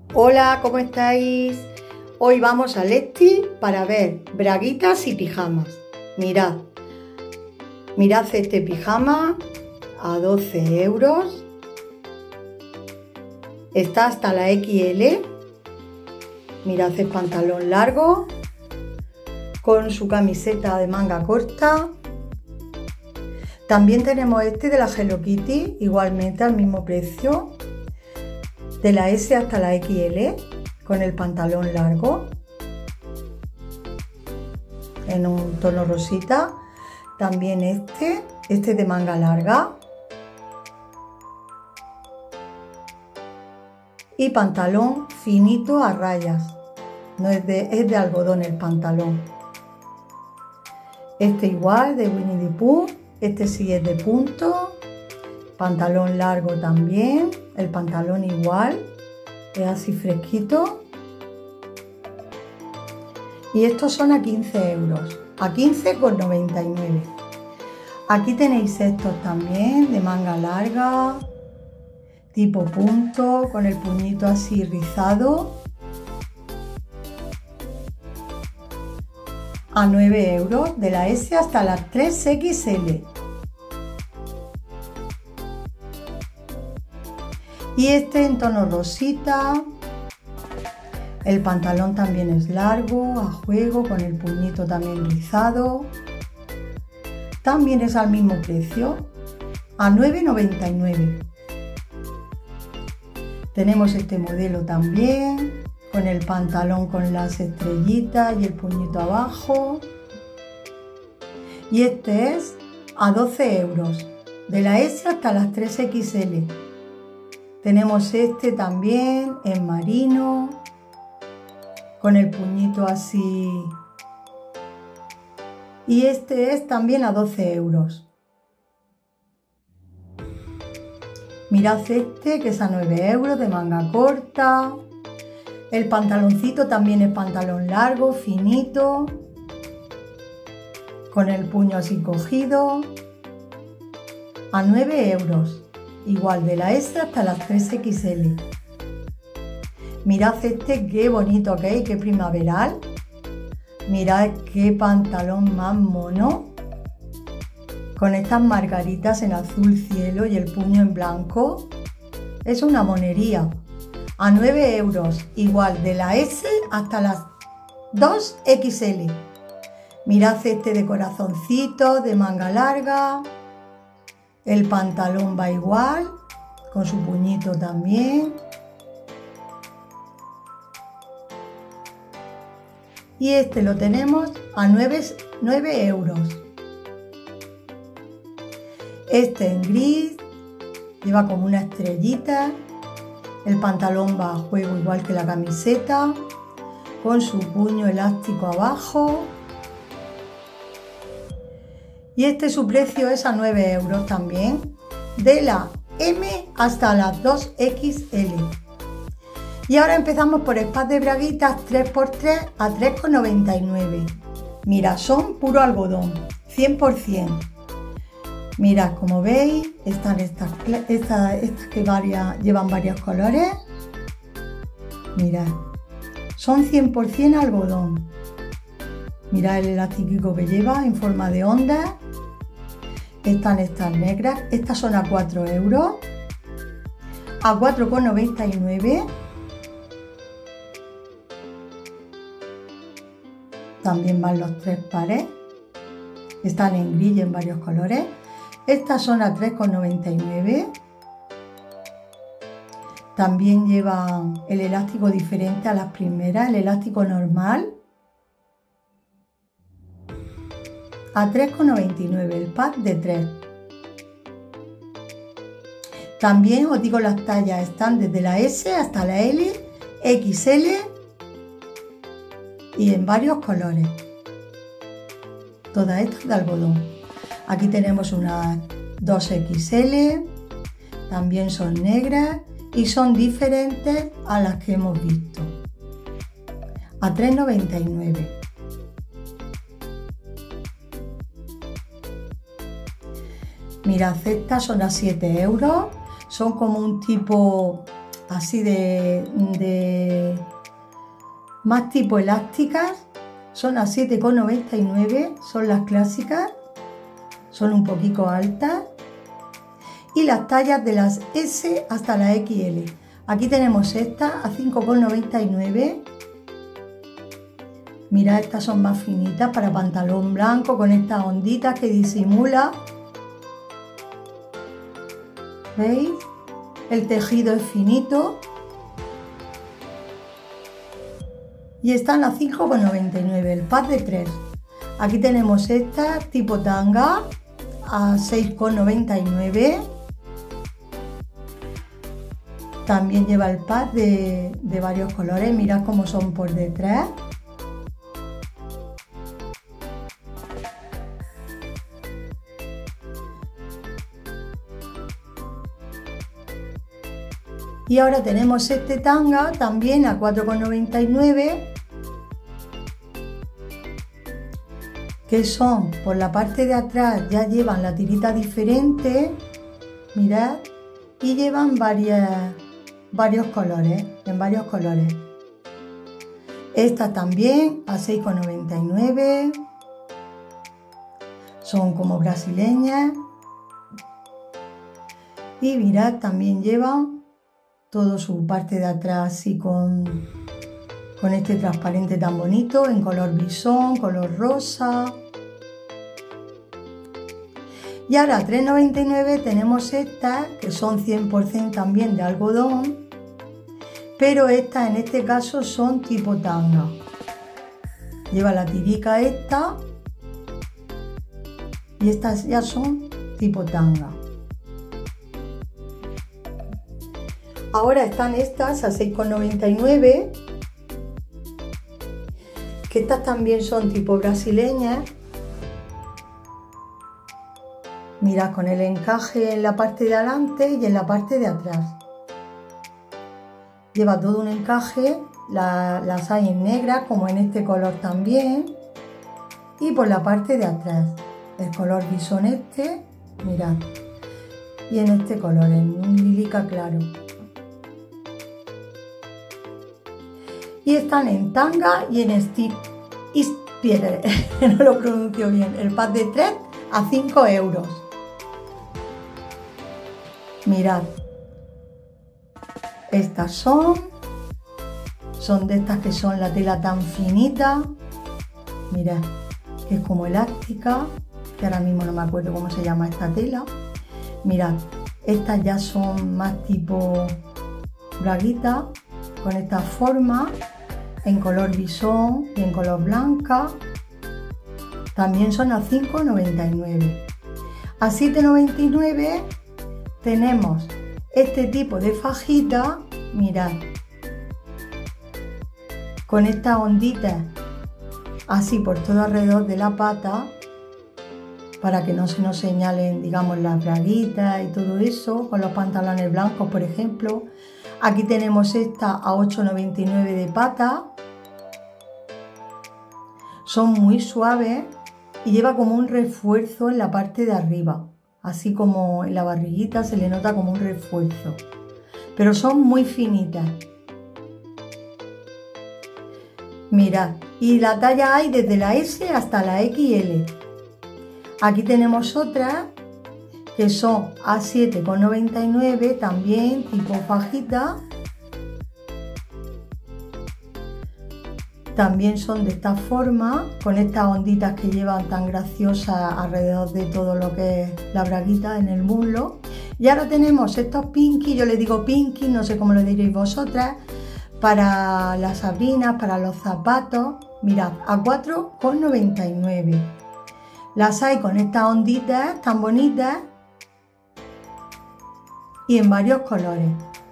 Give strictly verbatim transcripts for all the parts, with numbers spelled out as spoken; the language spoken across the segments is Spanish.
Hola, ¿cómo estáis? Hoy vamos a Lexti para ver braguitas y pijamas. Mirad, mirad este pijama a doce euros. Está hasta la equis ele. Mirad el pantalón largo con su camiseta de manga corta. También tenemos este de la Hello Kitty, igualmente al mismo precio, de la ese hasta la equis ele, con el pantalón largo, en un tono rosita. También este, este de manga larga. Y pantalón finito a rayas, no es de, es de algodón el pantalón. Este igual de Winnie the Pooh. Este sí es de punto, pantalón largo también, el pantalón igual, es así fresquito. Y estos son a quince euros, a quince con noventa y nueve. Aquí tenéis estos también de manga larga, tipo punto, con el puñito así rizado, a nueve euros, de la ese hasta la tres equis ele. Y este en tono rosita. El pantalón también es largo, a juego, con el puñito también rizado. También es al mismo precio, a nueve noventa y nueve. Tenemos este modelo también, con el pantalón con las estrellitas y el puñito abajo. Y este es a doce euros, de la ese hasta las tres equis ele. Tenemos este también en marino, con el puñito así. Y este es también a doce euros. Mirad este que es a nueve euros, de manga corta. El pantaloncito también es pantalón largo, finito, con el puño así cogido, a nueve euros, igual de la ese hasta las tres equis ele. Mirad este qué bonito que es, qué primaveral. Mirad qué pantalón más mono, con estas margaritas en azul cielo y el puño en blanco. Es una monería. A nueve euros, igual de la ese hasta las dos equis ele. Mirad este de corazoncito, de manga larga. El pantalón va igual, con su puñito también. Y este lo tenemos a nueve euros. Este en gris, lleva como una estrellita. El pantalón va a juego igual que la camiseta, con su puño elástico abajo. Y este su precio es a nueve euros también, de la eme hasta las dos equis ele. Y ahora empezamos por el pack de braguitas tres por tres a tres con noventa y nueve. Mira, son puro algodón, cien por cien. Mirad, como veis, están estas, estas, estas que varias, llevan varios colores. Mirad, son cien por cien algodón. Mirad el elástico que lleva en forma de onda. Están estas negras, estas son a cuatro euros, a cuatro con noventa y nueve. También van los tres pares. Están en gris y en varios colores. Estas son a tres con noventa y nueve. También llevan el elástico diferente a las primeras, el elástico normal. A tres con noventa y nueve, el pack de tres. También os digo las tallas, están desde la ese hasta la ele, equis ele y en varios colores. Todas estas de algodón. Aquí tenemos unas dos equis ele, también son negras y son diferentes a las que hemos visto. A tres noventa y nueve. Mirad, estas son a siete euros, son como un tipo así de, de más tipo elásticas, son a siete con noventa y nueve, son las clásicas, son un poquito altas. Y las tallas de las S hasta la equis ele. Aquí tenemos estas a cinco con noventa y nueve. Mirad, estas son más finitas para pantalón blanco con estas onditas que disimula. ¿Veis? El tejido es finito. Y están a cinco con noventa y nueve, el pack de tres. Aquí tenemos estas tipo tanga a seis con noventa y nueve. También lleva el pack de, de varios colores, mirad cómo son por detrás. Y ahora tenemos este tanga también a cuatro con noventa y nueve, que son por la parte de atrás, ya llevan la tirita diferente, mirad, y llevan varias, varios colores, en varios colores. Esta también a seis con noventa y nueve, son como brasileñas. Y mirad, también llevan todo su parte de atrás así con, con este transparente tan bonito, en color bisón, color rosa. Y ahora a tres con noventa y nueve tenemos estas que son cien por cien también de algodón, pero estas en este caso son tipo tanga. Lleva la tirica esta y estas ya son tipo tanga. Ahora están estas a seis con noventa y nueve, que estas también son tipo brasileñas. Mirad, con el encaje en la parte de adelante y en la parte de atrás. Lleva todo un encaje, la, las hay en negra como en este color también. Y por la parte de atrás, el color bisón este, mirad. Y en este color, en un lilica claro. Y están en tanga y en stick. Ispiere, no lo pronuncio bien. El pack de tres a cinco euros. Mirad. Estas son. Son de estas que son la tela tan finita. Mirad, que es como elástica. Que ahora mismo no me acuerdo cómo se llama esta tela. Mirad, estas ya son más tipo braguita. Con esta forma. En color bisón y en color blanca. También son a cinco con noventa y nueve. A siete con noventa y nueve tenemos este tipo de fajita, mirad, con esta ondita así por todo alrededor de la pata, para que no se nos señalen, digamos, las braguitas y todo eso, con los pantalones blancos, por ejemplo. Aquí tenemos esta a ocho con noventa y nueve de pata. Son muy suaves y lleva como un refuerzo en la parte de arriba. Así como en la barriguita se le nota como un refuerzo. Pero son muy finitas. Mirad, y la talla hay desde la S hasta la equis ele. Aquí tenemos otras que son a siete con noventa y nueve, también tipo fajita. También son de esta forma, con estas onditas que llevan tan graciosas alrededor de todo lo que es la braguita en el muslo. Y ahora tenemos estos pinky, yo les digo pinky, no sé cómo lo diréis vosotras, para las sabrinas, para los zapatos. Mirad, a cuatro con noventa y nueve. Las hay con estas onditas tan bonitas y en varios colores.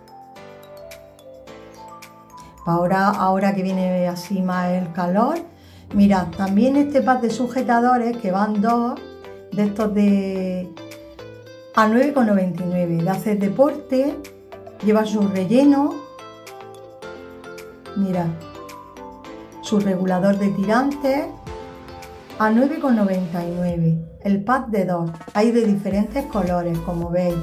Ahora, ahora que viene así más el calor, mirad, también este pack de sujetadores, que van dos, de estos de a nueve con noventa y nueve, de hacer deporte, lleva su relleno, mirad, su regulador de tirantes, a nueve con noventa y nueve, el pack de dos, hay de diferentes colores, como veis,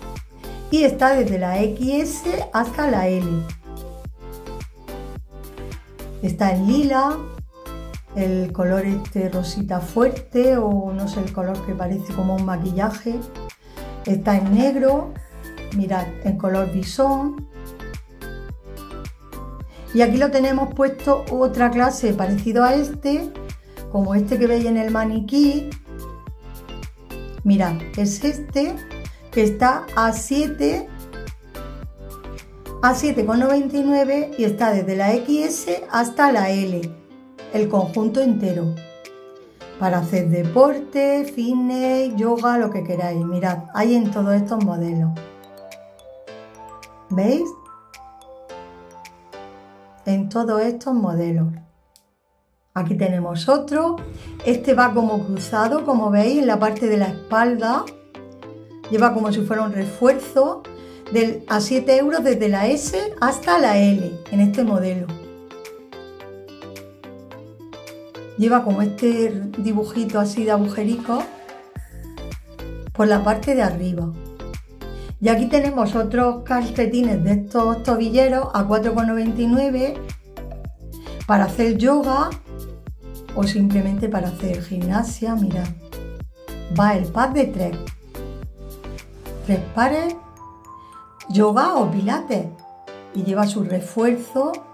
y está desde la equis ele hasta la ele. Está en lila, el color este rosita fuerte o no sé el color que parece como un maquillaje. Está en negro, mirad, en color bisón. Y aquí lo tenemos puesto otra clase parecido a este, como este que veis en el maniquí. Mirad, es este que está a siete a siete con noventa y nueve y está desde la equis ese hasta la ele, el conjunto entero, para hacer deporte, fitness, yoga, lo que queráis. Mirad, hay en todos estos modelos. ¿Veis? En todos estos modelos. Aquí tenemos otro. Este va como cruzado, como veis, en la parte de la espalda. Lleva como si fuera un refuerzo del, a siete euros desde la ese hasta la ele en este modelo. Lleva como este dibujito así de agujericos por la parte de arriba. Y aquí tenemos otros calcetines de estos tobilleros a cuatro con noventa y nueve para hacer yoga o simplemente para hacer gimnasia. Mirad, va el pack de tres. Tres pares, yoga o pilates. Y lleva su refuerzo